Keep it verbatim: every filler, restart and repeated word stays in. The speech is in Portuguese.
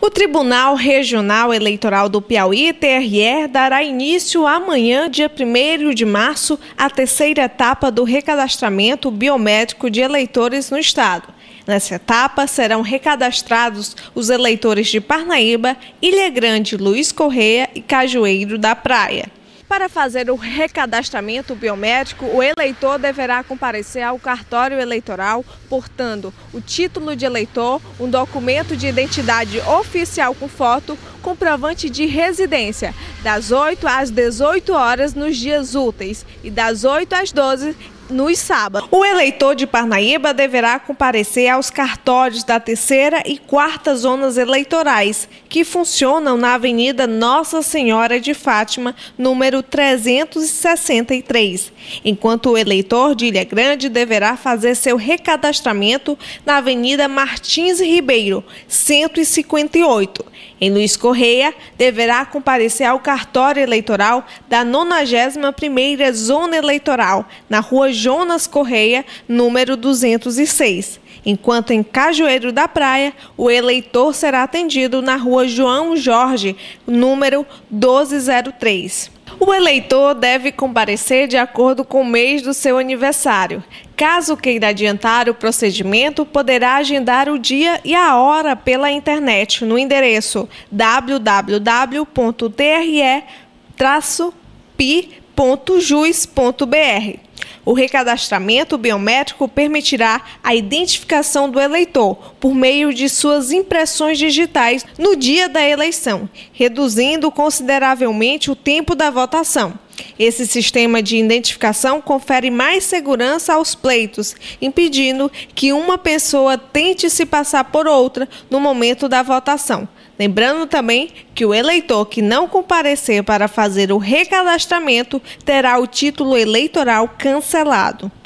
O Tribunal Regional Eleitoral do Piauí, T R E, dará início amanhã, dia primeiro de março, à terceira etapa do recadastramento biométrico de eleitores no estado. Nessa etapa, serão recadastrados os eleitores de Parnaíba, Ilha Grande, Luiz Correia e Cajueiro da Praia. Para fazer o recadastramento biométrico, o eleitor deverá comparecer ao cartório eleitoral, portando o título de eleitor, um documento de identidade oficial com foto, comprovante de residência, das oito às dezoito horas nos dias úteis e das oito às doze nos sábados. O eleitor de Parnaíba deverá comparecer aos cartórios da terceira e quarta zonas eleitorais, que funcionam na Avenida Nossa Senhora de Fátima, número trezentos e sessenta e três, enquanto o eleitor de Ilha Grande deverá fazer seu recadastramento na Avenida Martins Ribeiro, cento e cinquenta e oito. Em Luiz Correia, deverá comparecer ao cartório eleitoral da nonagésima primeira Zona Eleitoral, na Rua Jonas Correia, número duzentos e seis. Enquanto em Cajueiro da Praia, o eleitor será atendido na Rua João Jorge, número doze zero três. O eleitor deve comparecer de acordo com o mês do seu aniversário. Caso queira adiantar o procedimento, poderá agendar o dia e a hora pela internet no endereço w w w ponto t r e traço p i ponto jus ponto b r. O recadastramento biométrico permitirá a identificação do eleitor por meio de suas impressões digitais no dia da eleição, reduzindo consideravelmente o tempo da votação. Esse sistema de identificação confere mais segurança aos pleitos, impedindo que uma pessoa tente se passar por outra no momento da votação. Lembrando também que o eleitor que não comparecer para fazer o recadastramento terá o título eleitoral cancelado.